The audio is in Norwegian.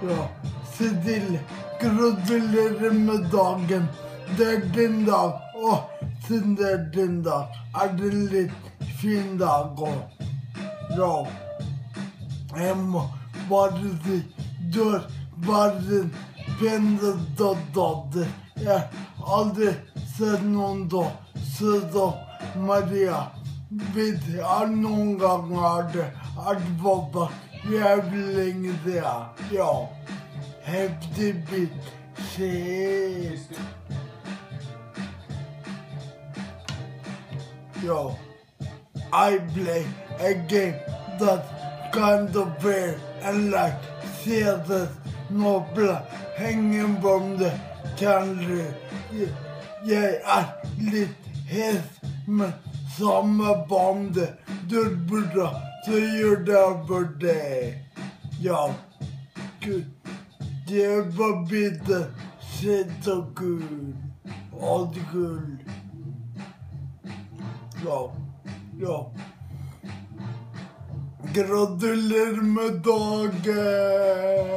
Ja, se til. Gratulerer med dagen. Det er din dag, og siden det er din dag, er det en litt fin dag også. Ja, jeg må bare si, du er verdens peneste datter. Jeg har aldri sett noen da, så Maria, vet jeg noen ganger har det vært pappa jævlig lenge siden. Ja, heftig bit. Shit. Yo, I play a game that's kind of fair and like CS Nobla hanging from the country. Jeg er litt hes, men samme bande. Du burde så gjør det for deg. Ja, gud. Det var bitte sett og gull. Alt gull. Ja. Gratulerer med dagen!